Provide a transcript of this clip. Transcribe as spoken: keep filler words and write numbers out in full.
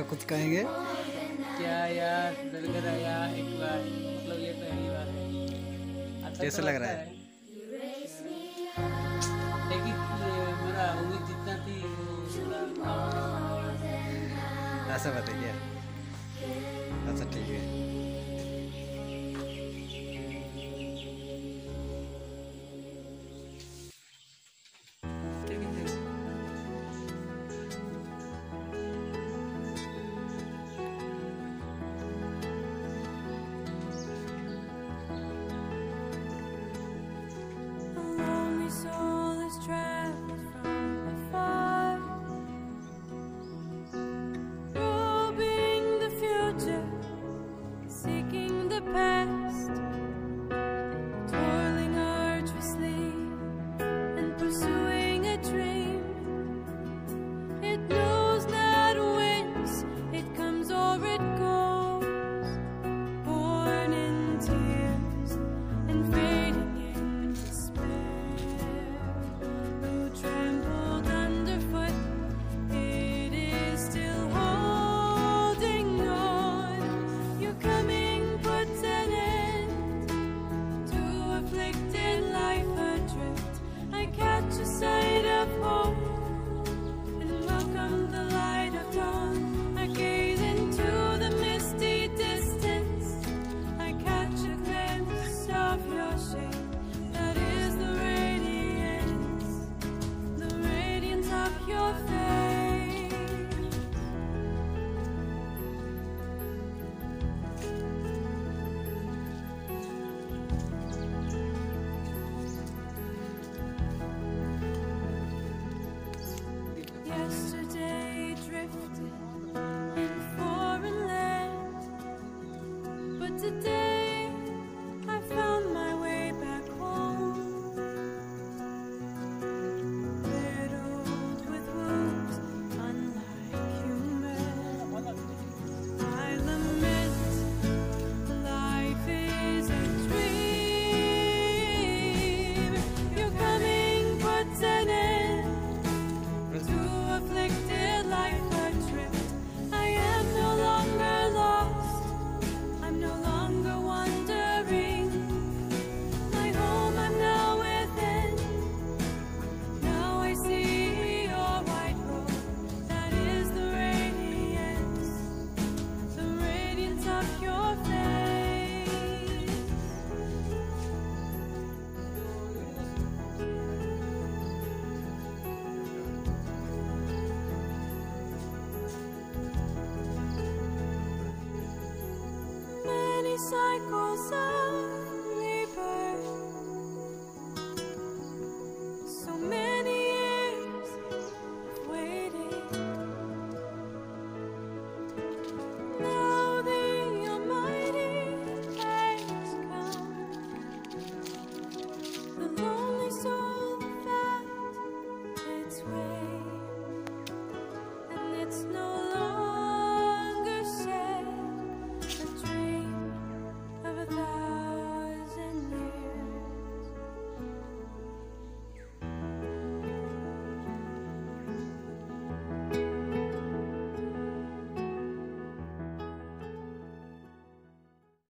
कुछ कहेंगे? क्या यार, दलगर आया एक बार, मतलब ये पहली बार है। अच्छा कैसे तो लग लगता रहा है? है, लेकिन ये मेरा उम्मीद जितना थी वो थोड़ा कम ऐसा बताइए। अच्छा ठीक है। है। लेकिन देखो, A lonely soul is traveled from afar, probing the future, seeking the past, toiling arduously and pursuing a dream. It knows not whence it comes or it goes, born in tears and fading in despair. Though trampled underfoot, it is still holding on. Your coming puts an end to afflicted life adrift. I catch a sight of hope and welcome the light of dawn. I gaze into the misty distance. I catch a glimpse of your shape. That is the radiance, the radiance of your face. Yesterday drifted in foreign land, but today I found my way back home. Riddled with wounds unlike human, I lament life is a dream. Your coming puts an end to afflicted life adrift. I am no longer lost, I'm no longer wandering. My home I'm now within. Now I see your white robe. That is the radiance, the radiance of your face. Many cycles of